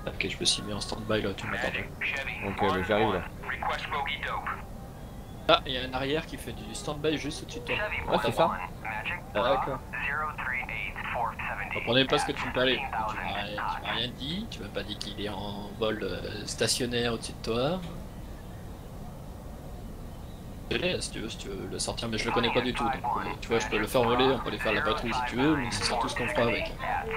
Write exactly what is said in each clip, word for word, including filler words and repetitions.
Ok, je me suis mis en stand-by là, tu m'entends. Ok, mais j'arrive là. Ah, il y a un arrière qui fait du stand-by juste au-dessus de toi. Ah, c'est ça? Ah, d'accord. Comprenez pas ce que tu me parlais. Tu m'as rien, tu m'as rien dit, tu m'as pas dit qu'il est en vol euh, stationnaire au-dessus de toi. Je l'ai, si tu veux, si tu veux le sortir, mais je le connais pas du tout. Donc, euh, tu vois, je peux le faire voler, on peut aller faire la patrouille si tu veux, mais ce sera tout ce qu'on fera avec.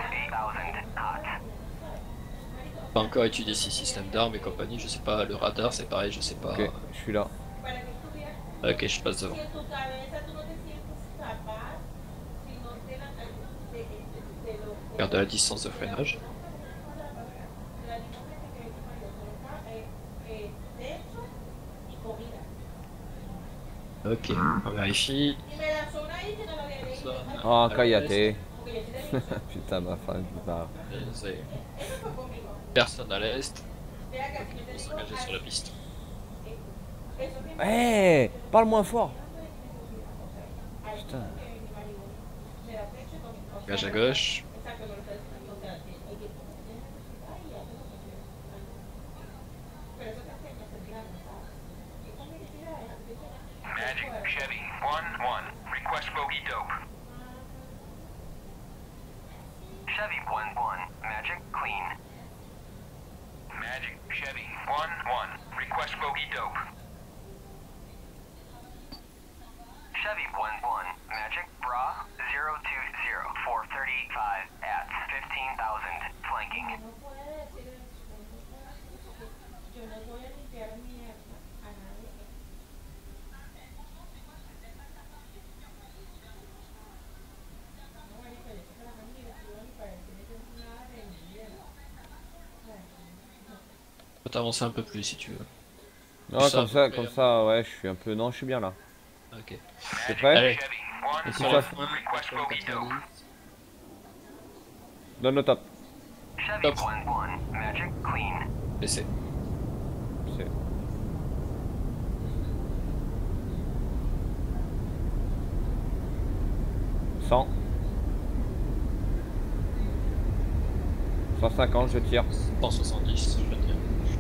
Pas encore étudié si système d'armes et compagnie, je sais pas, le radar c'est pareil, je sais pas. Ok, je suis là. Ok, je passe devant. Garde la distance de freinage. Ok, on vérifie. Oh, Kayate. Putain, ma femme qui part. Personne à l'est. Ok, il faut s'engager sur la piste. Eh, hey, parle moins fort. Putain. Engage à gauche. Magic Chevy one one, request bogey dope. Chevy one one, Magic clean. Magic Chevy one one, request bogey dope. Chevy one one, Magic Bra zero two zero four thirty-five at fifteen thousand, flanking. Faut t'avancer un peu plus si tu veux. Non, comme ça, comme ça, ouais, je suis un peu. Non, je suis bien là. Ok. T'es prêt? Allez. Chevy Et one sur one, la fin, request bogey dope. Donne le top. Chevy Top. one one, Magic clean. Laissez. C'est. cent. cent cinquante, je tire. cent soixante-dix, je veux dire.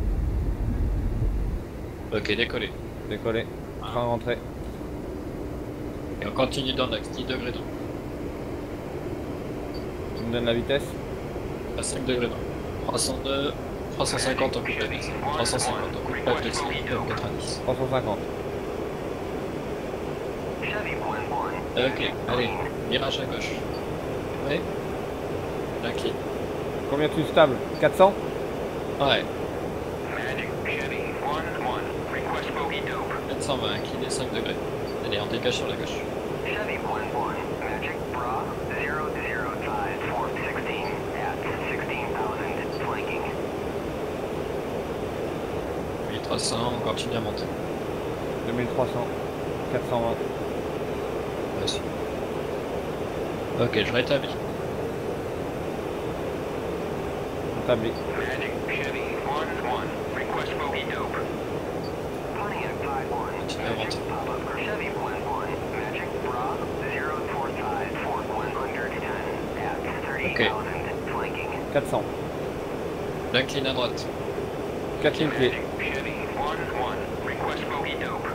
Ok, décoller. Décoller. Train rentré. Et on continue dans l'axe, dix degrés d'eau. Tu me donnes la vitesse? À cinq degrés d'eau. trois cent deux, trois cent cinquante en coupe la vitesse. trois cent cinquante en coupe la vitesse. quatre-vingt-dix. trois cent cinquante. Chevy one one. Ok, allez, virage à gauche. Ouais. Tranquille. Combien tu stable? quatre cents? Ouais. Magic Chevy one one, request bogey dope. quatre cent vingt, incliné cinq degrés. Allez, on dégage sur la gauche. Chevy one one, Magic Bra zero zero five four sixteen at sixteen thousand, flanking. mille trois cents, on continue à monter. deux mille trois cents. quatre cent vingt. Vas-y. Ok, je rétablis. Établi. Magic Chevy one one, request bogey dope. Pontiac five one, Continue à monter. pop-up Chevy one one, Magic Bra zero four five four one ten at thirty thousand, flanking. quatre cents. L'incline à droite. quatre lignes pieds. Magic Chevy one one, request bogey dope.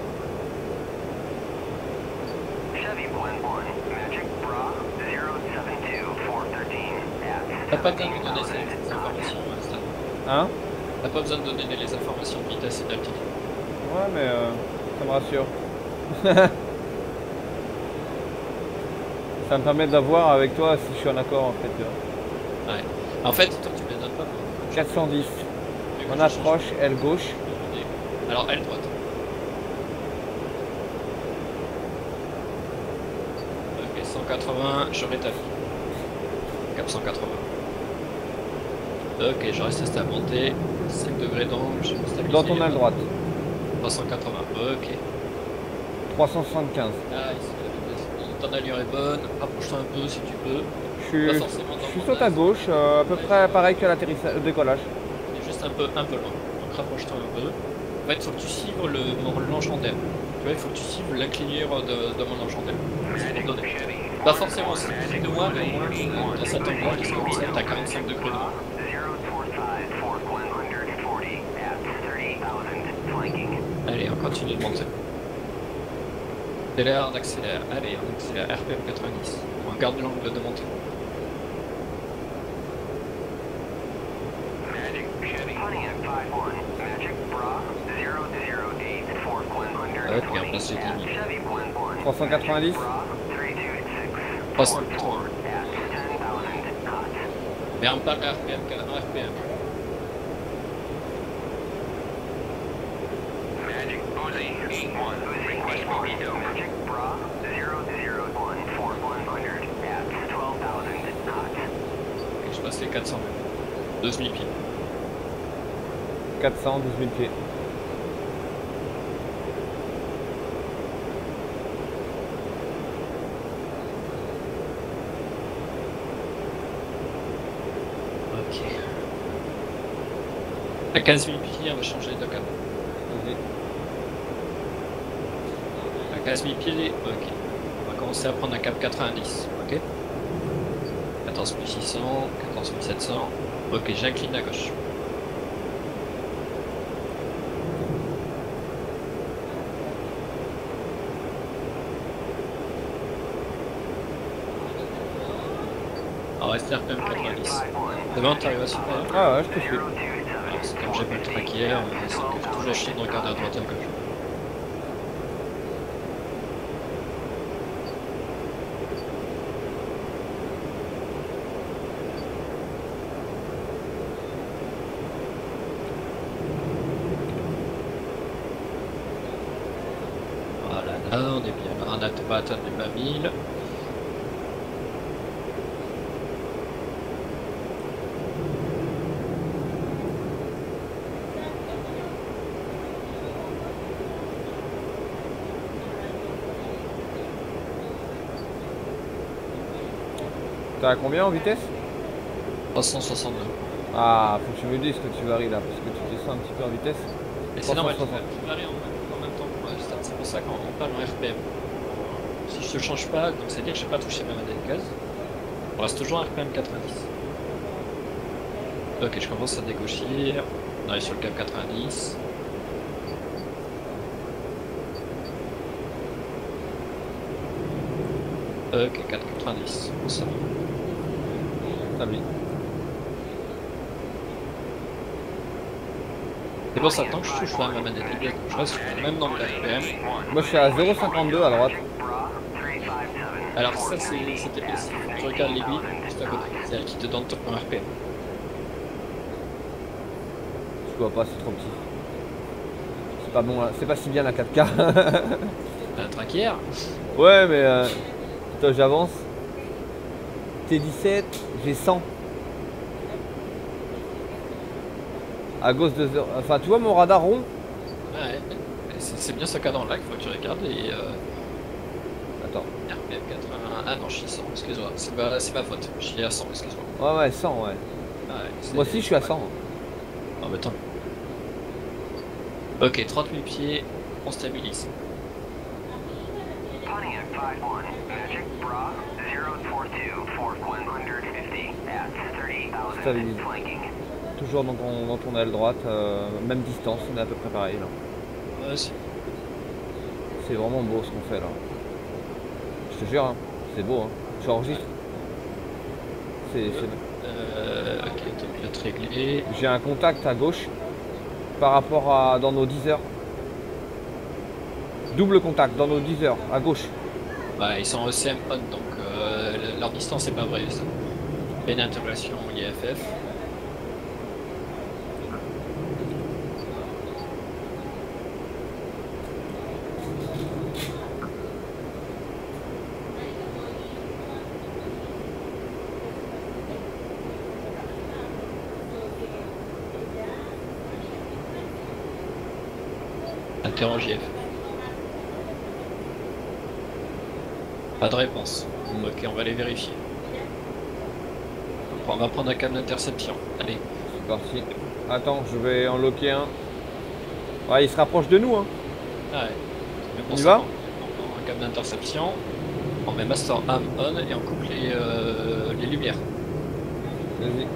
Chevy one one, Magic Bra zero seven two four thirteen at T'as pas besoin de donner ces, ces informations à ce stade. Hein? T'as pas besoin de donner les informations de vitesse et d'altitude. Ouais, mais euh, ça me rassure. Ça me permet d'avoir avec toi si je suis en accord en fait. Tu vois. Ouais. En fait, toi tu me les donnes pas. quatre cent dix. Mais On moi, je change. approche, aile gauche. Alors, aile droite. Ok, cent quatre-vingts, je rétablis. Cap cent quatre-vingts. Ok, je reste stable à monter. cinq degrés d'angle, je me stabilise. Dans ton aile droite. trois cent quatre-vingts, ok. trois cent soixante-quinze. Ah, ici, la vitesse. Ton allure est bonne. Rapproche-toi un peu si tu peux. Je suis, Pas forcément dans je suis mon sur ta axe. gauche, euh, à peu près pareil que l'atterrissage, le décollage. C'est juste un peu, un peu loin. Donc rapproche-toi un peu. En fait, il faut que tu cibles le, mon l'enchant d'aile. Tu vois, il faut que tu cibles l'inclinure de, de mon enchant d'aile. C'est pour te donner. Pas forcément aussi de moi, mais au moins, tu as cet endroit qui se comme ça, t'as quarante-cinq degrés de continue de monter. Accélère, on accélère. Allez, on accélère. R P M quatre-vingt-dix. On regarde l'angle de montée. Ouais, puis après c'est fini. trois cent quatre-vingt-dix. trois cent quatre-vingts. Mais on parle R P M, un R P M. Et je passe les quatre cents. douze mille pieds. quatre cents, douze mille pieds. Ok. À quinze mille pieds, on va changer de cap. Vas-y. À quinze mille pieds, ok. On va commencer à prendre un cap quatre-vingt-dix, ok. quatorze mille six cents, quatorze mille sept cents. Ok, j'incline à gauche. On reste R P M quatre-vingt-dix. Demain, t'arrives à super. Ah ouais, je te suis. Alors, c'est comme j'ai pas le track hier, mais c'est que toujours chier de regarder à droite et à gauche. Voilà, là, on est bien là. On n'a pas atteint les vingt mille. T'as à combien en vitesse? trois cent soixante-deux. Ah, faut que tu me dises que tu varies là, parce que tu descends un petit peu en vitesse. Et c'est normal, tu trois cent soixante. varies en, en même temps pour la start. C'est pour ça qu'on parle en R P M. Si je ne change pas, donc c'est-à-dire que je n'ai pas touché ma manette gaz. On reste toujours en R P M quatre-vingt-dix. Ok, je commence à dégauchir. On arrive sur le cap quatre-vingt-dix. Ok, quatre quatre-vingt-dix. Bon, ça va. Établi. C'est pour ça, tant que je touche pas ma manette gaz, je reste sur le même nombre d'R P M. Moi je suis à zéro virgule cinquante-deux à droite. Alors ça, c'est c'était précis. Tu regardes l'aiguille juste à côté. C'est elle qui te donne ton R P M. Je vois pas, c'est trop petit. C'est pas bon, là. C'est pas si bien la quatre K. Un track hier. Ouais, mais euh... Attends, j'avance. T dix-sept, j'ai cent. À gauche de zéro. Enfin, tu vois mon radar rond? Ouais, c'est bien ce cadran-là qu'il faut que tu regardes et... Euh... Attends. R P M quatre-vingts... Ah non, je suis cent, excuse-moi. C'est ma, ma faute. Je suis à cent, excuse-moi. Ouais, ouais, cent, ouais. Ah ouais Moi aussi, je suis à cent. Oh, mais attends. Ok, trente mille pieds, on stabilise. Stabilise. Toujours dans ton, dans ton aile droite, euh, même distance, on est à peu près pareil là. Ouais, c'est... C'est vraiment beau ce qu'on fait là. Je te jure, hein, c'est beau, hein. Tu enregistres. C'est... Euh... Ok, t'as pu être réglé. J'ai un contact à gauche par rapport à dans nos dix heures. Double contact dans nos dix heures à gauche. Bah, ils sont en E C M on, donc euh, leur distance est pas vraie. Ça. Une intégration I F F. Interroge I F F. Pas de réponse. Mm. Ok, on va les vérifier. On va prendre un câble d'interception. Allez. C'est parti. Attends, je vais en loquer un. Ouais, il se rapproche de nous, hein. Ah ouais. Mais bon, On y ça, va? on prend un câble d'interception. On met Master Am on et on coupe les, euh, les lumières. Vas-y.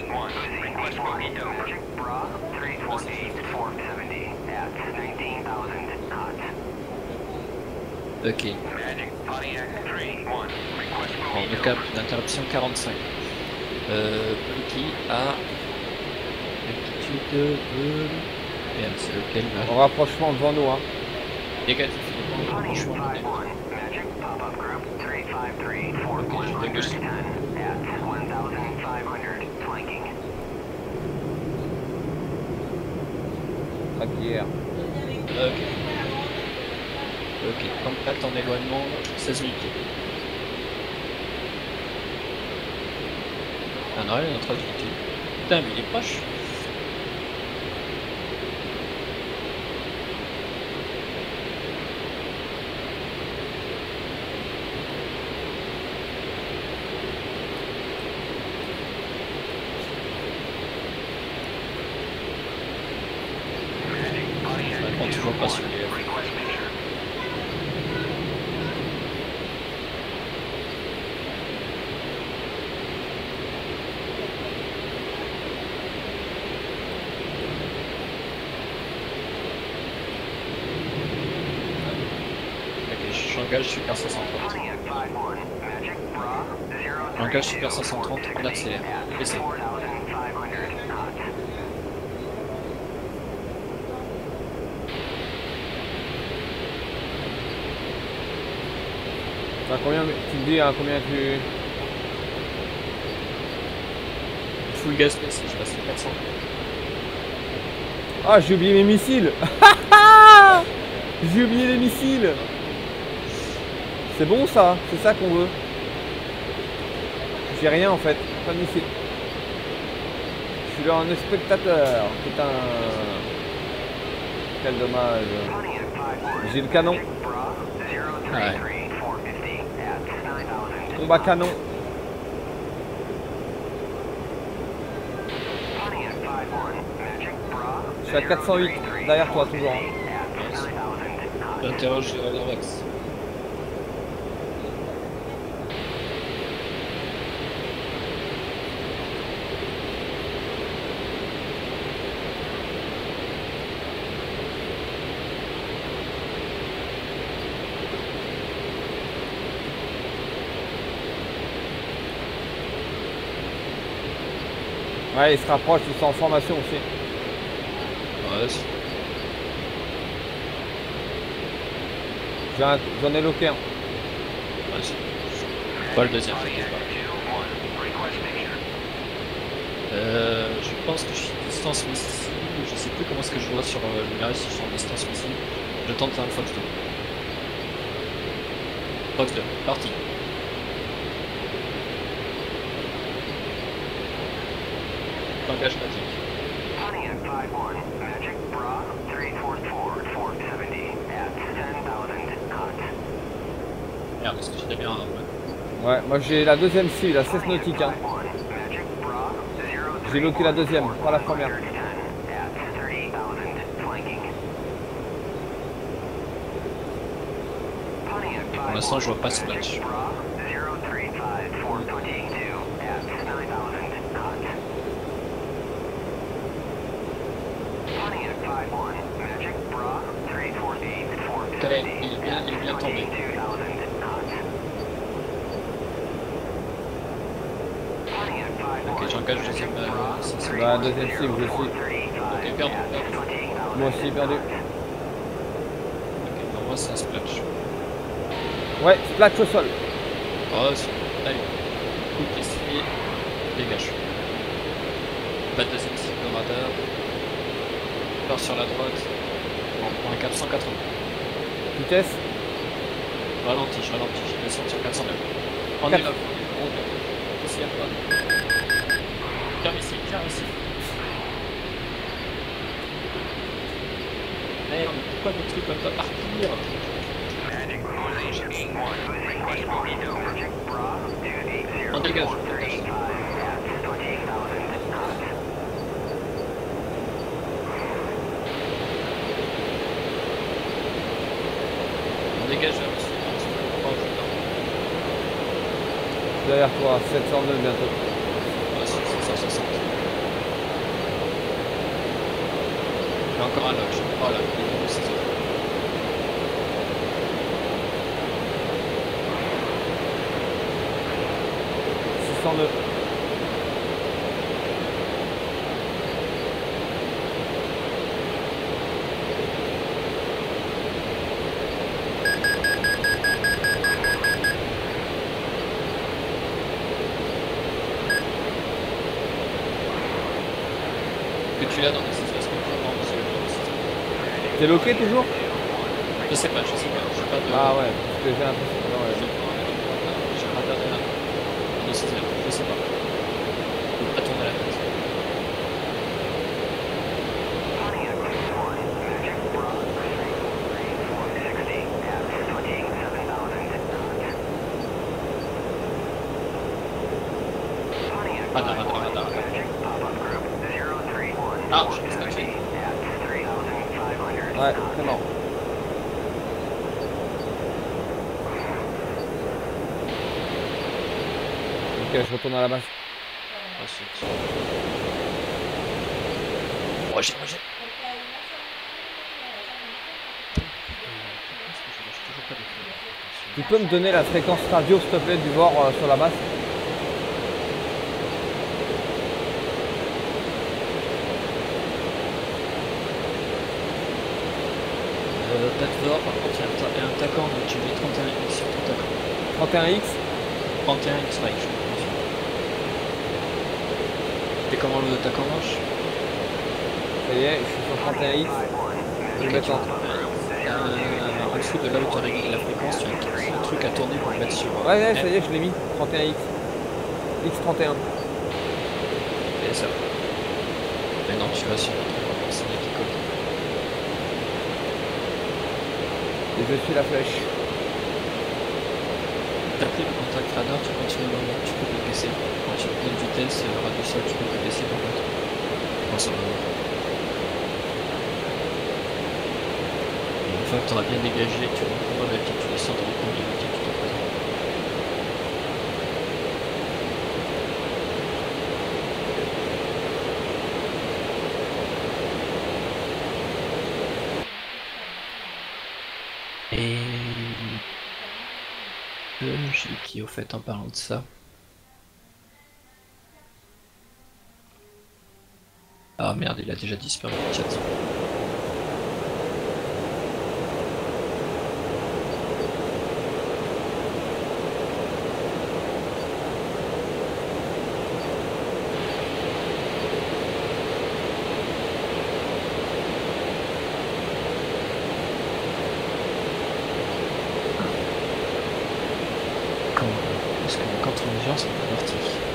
one, request Mojito. Magic Bra three forty-eight, four seventy at nineteen thousand knots. Ok. Magic Pontiac three one, request Bon, le Mojito. cap d'interruption quarante-cinq. Euh, qui a l'altitude de... Merde, c'est lequel là? En rapprochement devant nous, hein. Négatif, il est pas en Pontiac rapprochement, five négatif. one, Magic Pop-Up Group three five three, four Ok, je dégage. ten at one thousand five hundred flanking. Traquière. Ok. Ok, contact en éloignement, seize mille pieds. Ah non, il est notre altitude. Putain, mais il est proche. Je réponds toujours pas sur les... Request picture. Ok, j'engage Super cinq cent trente. Pontiac five one, Magic Bra zero three Engage Super cinq cent trente, on accélère. Essai. four thousand five hundred knots. À combien tu me dis à combien tu. Full gas P C, je passe les quatre cents. Ah, j'ai oublié mes missiles. J'ai oublié les missiles. C'est bon ça, c'est ça qu'on veut. J'ai rien en fait, pas de missile. Je suis là en spectateur, putain. Quel dommage. Pontiac five one, J'ai le canon. Magic Bra zero three three, four fifty at nine thousand. Combat canon. Pontiac five one, Magic Bra Je suis à quatre cent huit, derrière toi toujours. hein. at nine thousand knots. J'interroge le radar max. Ouais, ils se rapprochent, ils sont en formation aussi. Ouais, c'est- J'ai un- J'en ai loqué un. ouais, c'est- pas le deuxième. t'inquiète pas. Euh, je pense que je suis distance missile. Je sais plus comment est-ce que je vois sur euh, le numéro si je suis en distance missile. Je tente un Fox deux. Fox deux, parti. Engage natique. Pontiac five one, Magic Bra three forty-four, four seventy at ten thousand knots. Merde, parce que j'ai bien un. Ouais. Ouais, moi j'ai la deuxième cible, la cesse nautique. Hein. J'ai bloqué la deuxième, pas la première. Pour l'instant, je vois pas ce match. Putain, il est bien, il est bien tombé. Ok, j'engage le deuxième. Euh, c'est- c'est- Bah, deuxième cible, je suis. Ok, perdu, perdu. Moi aussi perdu. Ok, pour moi, c'est un splash. Ouais, splash au sol. Oh, c'est... Allez. Coup ici. Dégage. Pas de deuxième cible de radar. Part sur la droite. On prend un quatre cent quatre-vingts. Vitesse. Ralentis, je ralentis. Je descends sur quatre cent neuf. On est là. On est là. Ici à droite. Tiens ici, tiens ici. Merde, pourquoi notre truc va pas partir? On dégage. On dégage là aussi. Oh putain. Derrière toi, sept cent deux bientôt. Ah, c'est six cent soixante. Il y a encore un lock. Oh là, il est six heures. six cent deux. Que tu l'as dans les situations vraiment dans ce T'es loqué toujours? Je sais pas, je sais pas. Je sais pas de. Ah ouais, parce que j'ai l'impression que non, Je ouais. j'ai un radar de la de six heures, je sais pas. Je peux pas tourner la tête. Radar, radar, radar, radar. Ah, je l'ai scratché. Ouais, c'est marrant. Ok, je retourne à la base. Ensuite. Roger, Roger. Tu peux me donner la fréquence radio s'il te plaît du bord euh, sur la base? Euh, pas de dehors, par contre, il y a un ta- un attaquant, donc j'ai mis trente et un X sur ton attaquant. trente et un X? trente et un X, ouais, je pense. Et comment le attaquant marche? Ça y est, je suis sur trente et un X. Je vais mettre en... Euh, en dessous de là où tu règles la fréquence, tu as un petit truc à tourner pour le mettre sur. Ouais, ouais, ça y est, je l'ai mis. trente et un X. X trente et un. Et ça. Mais non, tu vas sur le truc, c'est lui qui colle. Et je suis la flèche. T'as pris le contact radar, tu continues à voir, tu peux le baisser. Quand tu prends une vitesse, le radio sol, tu peux le baisser par contre. Bon, ça va voir. Une fois que tu auras bien dégagé, tu reprends la petite, tu descends dans le coin du métier, tu te présentes. Et euh, j'ai qui au fait en parlant de ça? Ah merde, il a déjà disparu du chat. Quand, parce que quand on vient, c'est pas parti.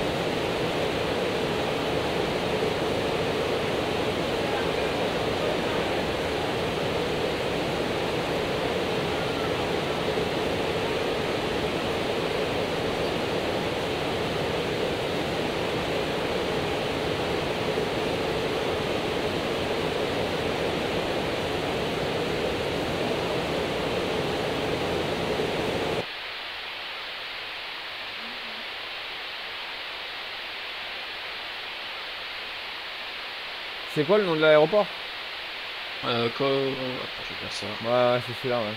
C'est quoi le nom de l'aéroport? Euh, quoi... Attends, je vais faire ça. Ouais, ouais, c'est celui-là, ouais.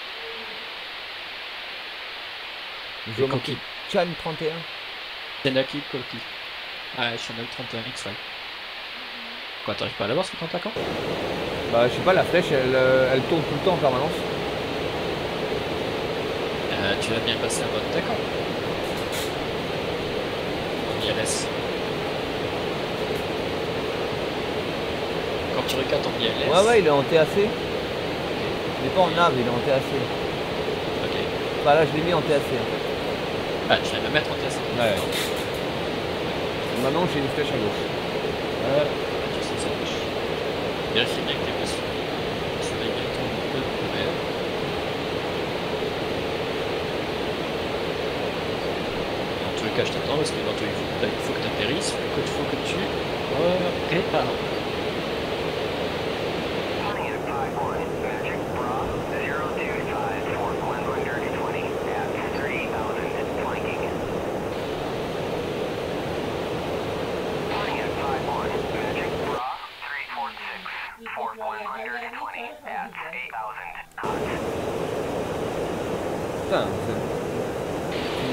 Je Et m'occupe. Koki. Chan trente et un. Senaki Koki. Ah, Chanel trente et un X, ouais. Quoi, t'arrives pas à l'avoir sur ton attaquant? Bah, je sais pas, la flèche, elle, euh, elle tourne tout le temps en permanence. Euh, tu vas bien passer un bon attaquant. En I L S. Quand tu regardes en I L S... Ouais, ouais, il est en T A C. Il est pas en nav, il est en T A C. Ok. Bah là, je l'ai mis en T A C. hein. Ah, tu vas me mettre en T S. Ouais. Maintenant, j'ai une flèche à gauche. Euh, tu sais, ça marche. Vérifie bien que t'es pas sur. Surveille bien ton E de mer. Dans tous les cas, je t'attends parce que dans tous les cas, il faut que tu atterrisses, il faut que tu répares. four one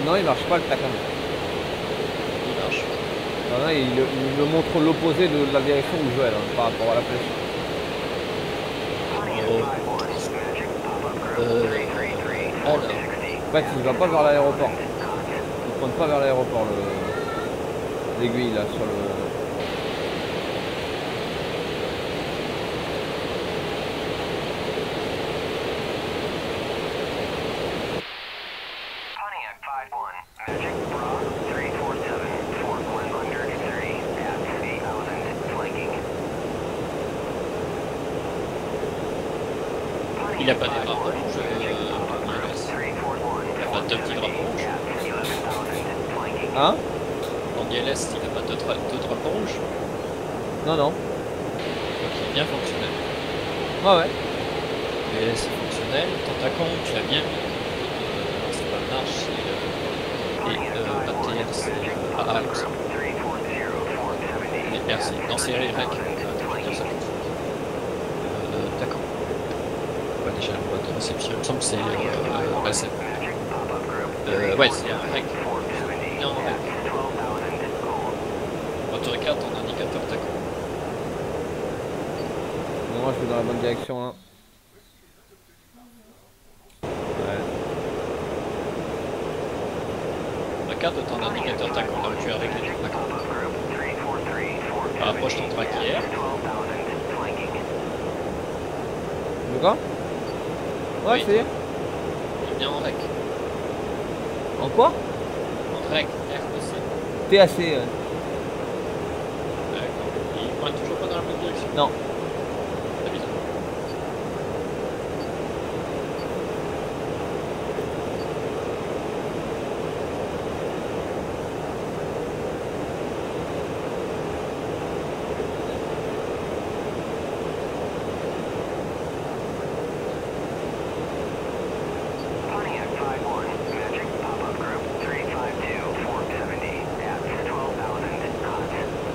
Non, il marche pas le Tacom. Il marche. Non, non, il, il me montre l'opposé de la direction où je vais là, par rapport à la flèche. Oh. Euh, alors, En fait, il va pas vers l'aéroport. Il pointe pas vers l'aéroport le l'aiguille là sur le. Pontiac five one, Magic Bra three four seven for one hundred thirty at eight thousand flanking. il a pas des drapeaux rouges, euh, three four one, il a pas deux petits drapeaux rouges. eleven thousand flanking. Hein? En I L S, il a pas deux, dra- deux drapeaux rouges. Non, non. Donc il est bien fonctionnel. Ouais, ouais. I L S est fonctionnel. Tentacon, tu l'as bien mis. Euh, c'est pas marche, c'est. Euh, et euh, A T R, c'est euh, A A, il me semble. Et R, c'est. Non, c'est R Y. Euh, D'accord. Ouais, déjà, le mode de réception, il me semble que c'est. Euh, bah, c'est. Euh, ouais, c'est un rec. Bien en rec. Quand tu regardes ton indicateur Tacon. Moi, je vais dans la bonne direction là. Ouais. Regarde ton indicateur Tacon, là où tu as réglé ton Tacon. Rapproche ton track hier. De quoi? Ouais, Oui. c'est. Il est bien en rec. En quoi? En rec, R E C. T A C. Ouais. D'accord. Il pointe toujours pas dans la bonne direction. Non. C'est bizarre. Pontiac five one, Magic Pop-Up Group three five two, four seventy at twelve thousand knots.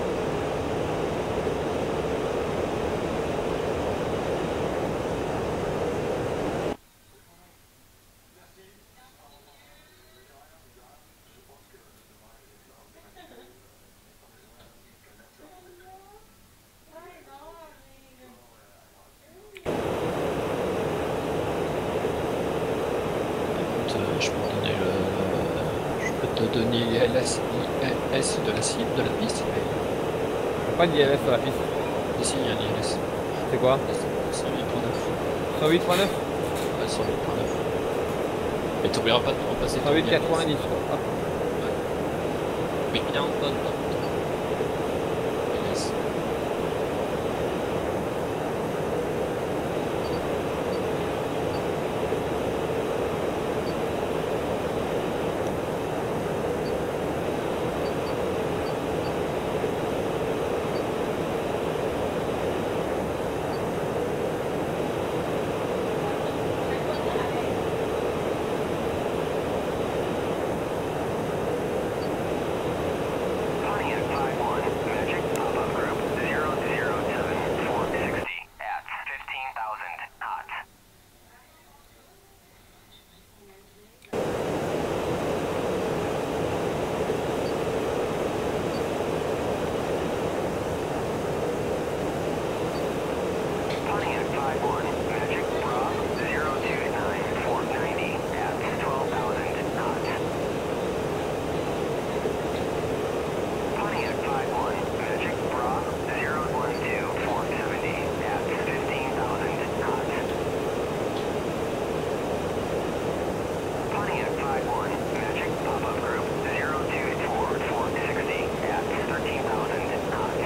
Écoute, euh, je peux te donner le. Je peux te donner l'I L S I S de la cible, de la piste. Y'a pas d'I L S sur la piste. Ici, il y a un I L S. C'est quoi? cent huit point neuf. cent huit point neuf? Ouais, cent huit point neuf. Mais t'oublieras pas de repasser ton cent huit I L S. quatre-vingt-dix. Hop. Mais il est en bonne par contre. I L S. Pontiac five one, Magic Pop-Up Group zero zero seven, four sixty at fifteen thousand knots. Pontiac five one, Magic Bra zero two nine, four ninety at twelve thousand knots. Pontiac five one, Magic Bra zero one two, four seventy at fifteen thousand knots. Pontiac five one, Magic Pop-Up Group zero two four, four sixty at thirteen thousand knots.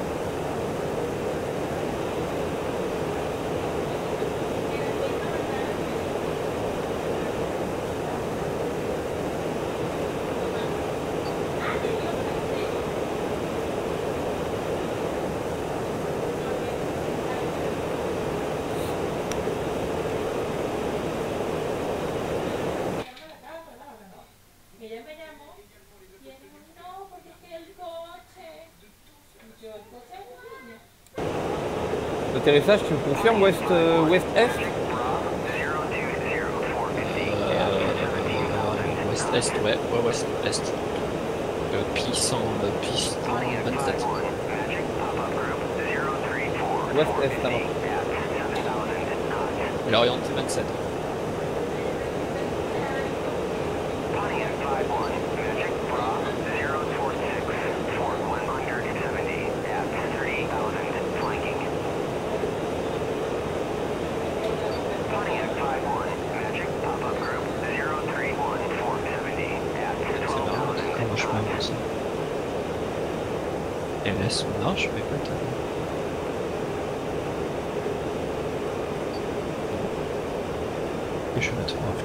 Ella me llamó y él dijo, no, porque es que el coche. Y yo, el coche es un niño. L'atterrissage, tu me confirmes ouest, euh, ouest est? Bra zero two zero, four fifty at Euh, seventeen thousand Ouest est, ouais, ouais, ouais, c'est est. Euh, piston, euh, piston vingt-sept. Ouest-est là-bas. Il est orienté vingt-sept. Et laisse on marche, mais pas tellement. Et je vais mettre en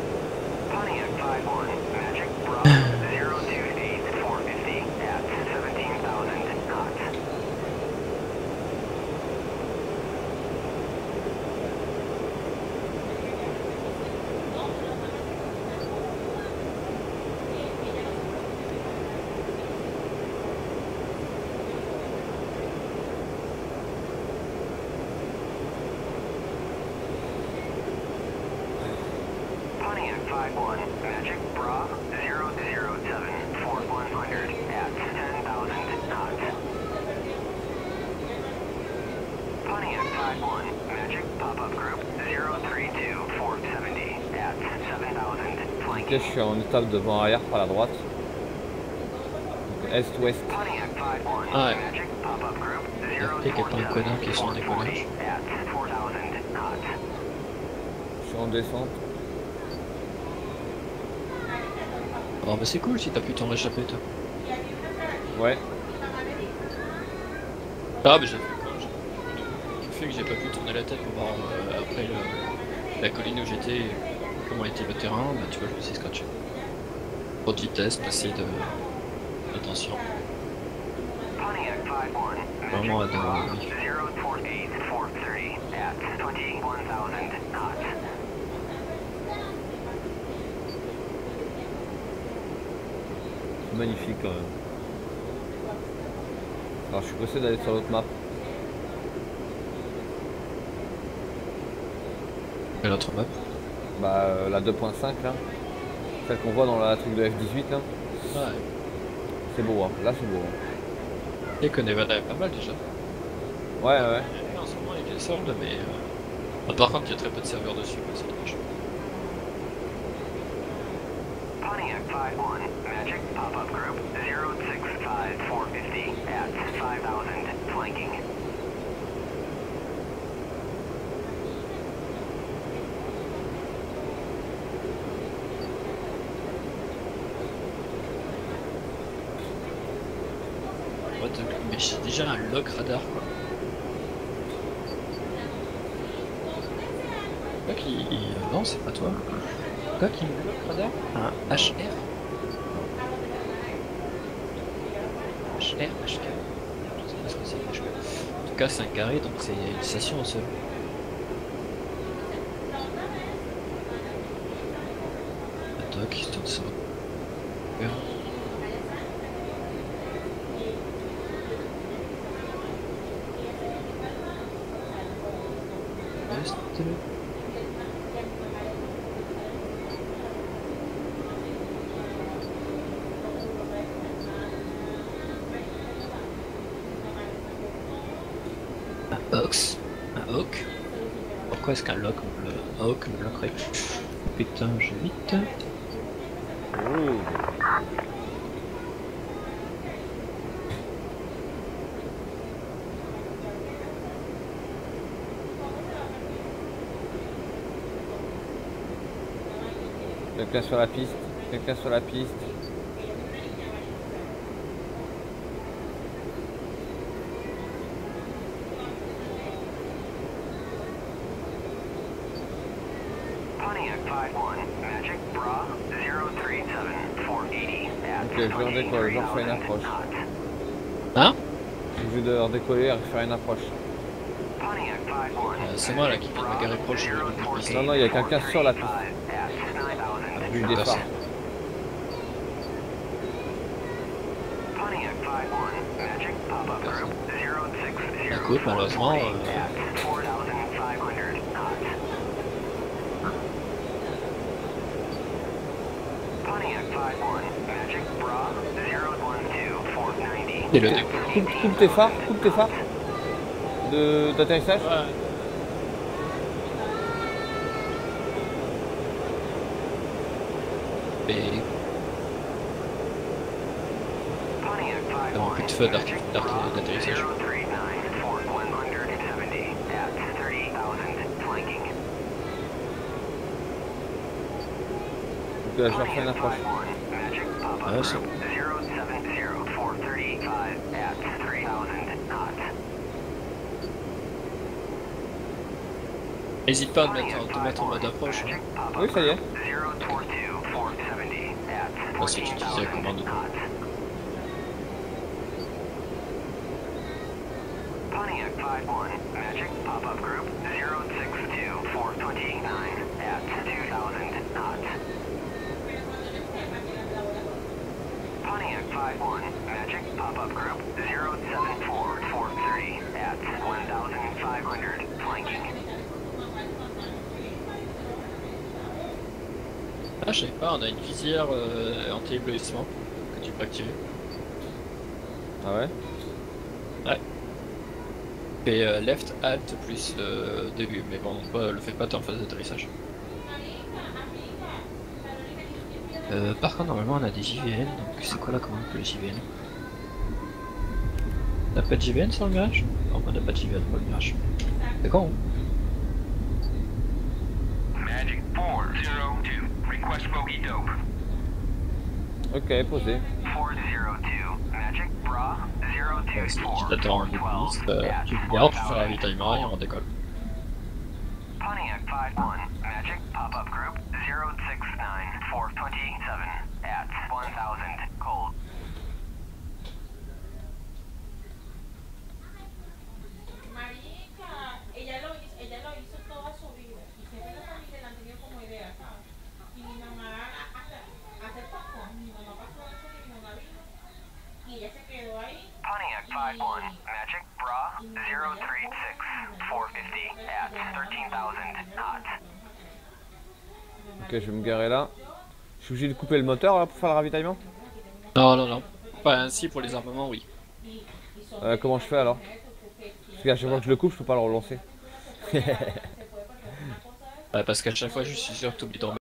Ok, je suis en étape devant arrière par la droite. Est-ouest. Ah ouais. R P qui est pas un connard qui est sur un décollage. Je suis en descente. Oh bah c'est cool si t'as pu t'en réchapper toi. Ouais. Ah bah j'ai fait quoi? Qui fait que j'ai pas pu tourner la tête pour voir euh, après le, la colline où j'étais, comment était le terrain, bah tu vois je me suis scratché. Trop de vitesse, passer de, de tension. Vraiment à deux, oui. C'est magnifique quand même. Alors je suis pressé d'aller sur l'autre map. Et l'autre map? Bah euh, la deux point cinq là. Celle qu'on voit dans la truc de F dix-huit là. Ouais. C'est beau hein, là c'est beau. Hein. Et qu'on est pas mal déjà. Ouais ouais. En ce moment il y a des soldes mais... Euh... Ah, par contre il y a très peu de serveurs dessus, c'est dommage. Pontiac five one, Magic pop-up group zero six five four fifty at five thousand flanking. Mais j'ai déjà un lock radar quoi. Quoi qui... Non c'est pas toi. Quoi qui me lock radar? Un H R H R, H K. Je sais pas ce que c'est H K. En tout cas c'est un carré donc c'est une station au sol. Attaque, histoire de ça. Ouais. Un Ox, un Hawk. Pourquoi est-ce qu'un lock me le Hawk me bloquerait? Putain, j'ai vite. Ouh. Quelqu'un sur la piste, quelqu'un sur la piste. Ok, je vais redécoller, je vais refaire une approche. Hein? Je vais redécoller et refaire une approche. Euh, c'est moi là qui fais ma carré proche de la piste. Non, non, il y a quelqu'un sur la piste. Vu le départ. Personne. Écoute, malheureusement, euh, Pontiac five one, Magic Bra zero one two four ninety. Et le décolle. Coupe, coupe tes phares, coupe tes phares de d'atterrissage. Ouais. Et Pontiac five un one, coup de feu Magic Bra d'atterrissage. zero three nine four one seventy at thirty thousand flanking. Donc là, je vais refaire une approche. Magic pop-up Ouais, c'est group zero seven zero four thirty-five at three thousand knots. n'hésite pas à me mettre, te mettre en mode approche. Hein. Oui, ça y est. zero four two four seventy at Moi, si tu utilisais la commande. Pontiac five one, Magic pop-up group zero six two four twenty-nine at two thousand knots. Pontiac five one, Magic pop-up group zero seven four four thirty at one thousand five hundred flanking. Ah, je sais pas, on a une visière euh, anti-éblouissement que tu peux activer. Ah ouais. Ouais. Et euh, left, alt plus euh, début, mais bon, pas, le fais pas tant en phase d'atterrissage. Euh, par contre, normalement, on a des J V N, donc c'est quoi la commande pour les J V N? On n'a pas de J V N sur le Mirage? Non, on n'a pas de J V N pour le Mirage. C'est con, hein? Magic four zero two, request bogey dope. Ok, posé. four zero two, Magic Bra zero two Si four tu t'attends en twelve début, euh, at tu one regardes, tu fais un thousand. ravitaillement et on décolle. Pontiac five one, Magic pop-up group zero six nine four twenty-seven at one thousand cold. Marica, ella lo hizo, ella lo hizo toda su vida y siempre la familia la han tenido como idea, ¿sabes? Y mi mamá, hasta hace poco, mi mamá pasó eso que mi mamá vino y ella se quedó ahí. Pontiac five one, Magic Bra zero three six four fifty at thirteen thousand knots. Ok, je vais me garer là. Je suis obligé de couper le moteur là pour faire le ravitaillement. Non, non, non. Pas ainsi pour les armements, oui. Euh, comment je fais alors? Parce qu'à chaque fois que je le coupe, je peux pas le relancer. Ouais, parce qu'à chaque fois, je suis sûr que tu oublies ton